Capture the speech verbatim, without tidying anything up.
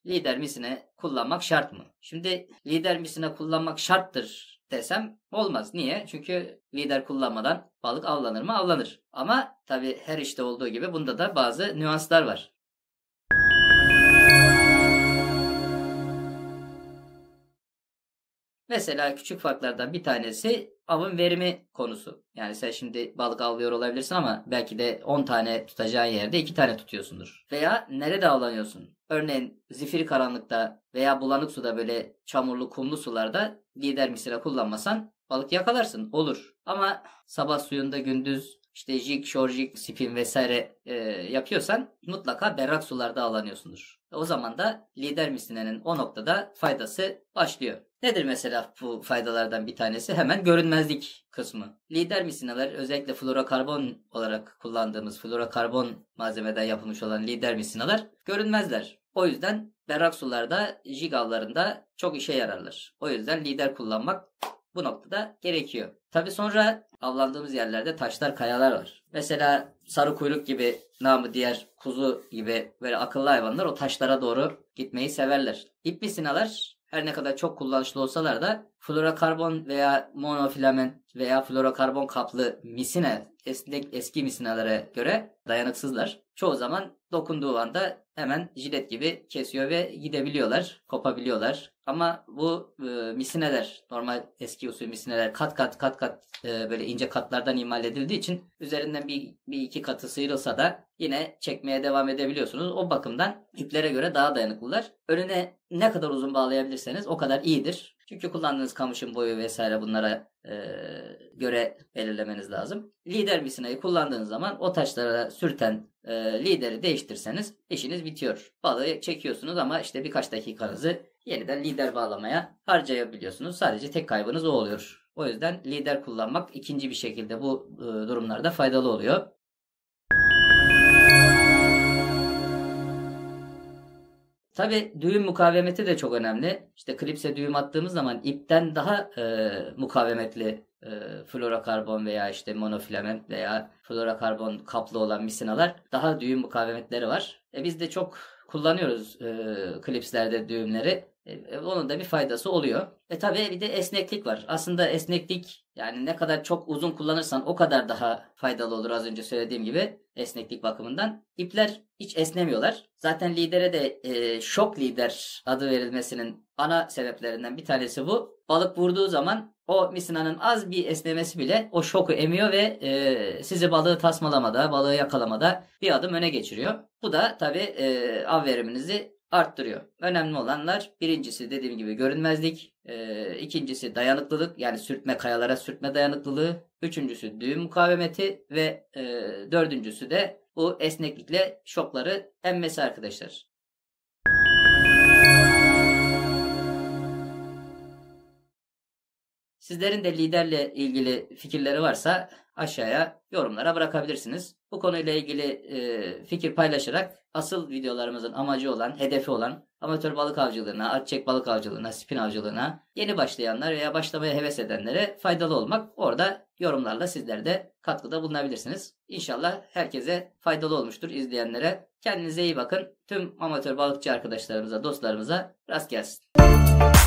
lider misine kullanmak şart mı? Şimdi lider misine kullanmak şarttır desem olmaz. Niye? Çünkü lider kullanmadan balık avlanır mı? Avlanır. Ama tabii her işte olduğu gibi bunda da bazı nüanslar var. Mesela küçük farklardan bir tanesi avın verimi konusu. Yani sen şimdi balık avlıyor olabilirsin ama belki de on tane tutacağın yerde iki tane tutuyorsundur. Veya nerede avlanıyorsun? Örneğin zifiri karanlıkta veya bulanık suda, böyle çamurlu kumlu sularda lider misina kullanmasan balık yakalarsın. Olur. Ama sabah suyunda gündüz işte jig, şorjik, spin vesaire e, yapıyorsan mutlaka berrak sularda avlanıyorsundur. O zaman da lider misinenin o noktada faydası başlıyor. Nedir mesela bu faydalardan bir tanesi? Hemen görünmezlik kısmı. Lider misinalar, özellikle florokarbon olarak kullandığımız florokarbon malzemeden yapılmış olan lider misinalar görünmezler. O yüzden berrak sularda, jig avlarında çok işe yararlar. O yüzden lider kullanmak bu noktada gerekiyor. Tabi sonra avlandığımız yerlerde taşlar, kayalar var. Mesela sarı kuyruk gibi, namı diğer kuzu gibi böyle akıllı hayvanlar o taşlara doğru gitmeyi severler. İp misinalar her ne kadar çok kullanışlı olsalar da florokarbon veya monofilament veya florokarbon kaplı misine, esnek eski misinalara göre dayanıksızlar. Çoğu zaman dokunduğu anda hemen jilet gibi kesiyor ve gidebiliyorlar, kopabiliyorlar. Ama bu e, misineler, normal eski usul misineler kat kat kat kat e, böyle ince katlardan imal edildiği için üzerinden bir, bir iki katı sıyrılsa da yine çekmeye devam edebiliyorsunuz. O bakımdan iplere göre daha dayanıklılar. Önüne ne kadar uzun bağlayabilirseniz o kadar iyidir. Çünkü kullandığınız kamışın boyu vesaire bunlara e, göre belirlemeniz lazım. Lider misinayı kullandığınız zaman o taşlara sürten e, lideri değiştirseniz işiniz bitiyor. Balığı çekiyorsunuz ama işte birkaç dakikanızı yeniden lider bağlamaya harcayabiliyorsunuz. Sadece tek kaybınız o oluyor. O yüzden lider kullanmak ikinci bir şekilde bu e, durumlarda faydalı oluyor. Tabi düğüm mukavemeti de çok önemli. İşte klipse düğüm attığımız zaman ipten daha e, mukavemetli e, florokarbon veya işte monofilament veya florokarbon kaplı olan misinalar daha düğüm mukavemetleri var. E, biz de çok kullanıyoruz e, klipslerde düğümleri. E, onun da bir faydası oluyor. E tabi bir de esneklik var. Aslında esneklik, yani ne kadar çok uzun kullanırsan o kadar daha faydalı olur, az önce söylediğim gibi esneklik bakımından. İpler hiç esnemiyorlar. Zaten lidere de e, şok lider adı verilmesinin ana sebeplerinden bir tanesi bu. Balık vurduğu zaman o misinanın az bir esnemesi bile o şoku emiyor ve e, sizi balığı tasmalamada, balığı yakalamada bir adım öne geçiriyor. Bu da tabi e, av veriminizi arttırıyor. Önemli olanlar, birincisi dediğim gibi görünmezlik, e, ikincisi dayanıklılık, yani sürtme, kayalara sürtme dayanıklılığı, üçüncüsü düğüm mukavemeti ve e, dördüncüsü de bu esneklikle şokları emmesi arkadaşlar. Sizlerin de liderle ilgili fikirleri varsa aşağıya yorumlara bırakabilirsiniz. Bu konuyla ilgili e, fikir paylaşarak asıl videolarımızın amacı olan, hedefi olan amatör balık avcılığına, atçek balık avcılığına, spin avcılığına yeni başlayanlar veya başlamaya heves edenlere faydalı olmak. Orada yorumlarla sizler de katkıda bulunabilirsiniz. İnşallah herkese faydalı olmuştur, izleyenlere. Kendinize iyi bakın. Tüm amatör balıkçı arkadaşlarımıza, dostlarımıza rast gelsin.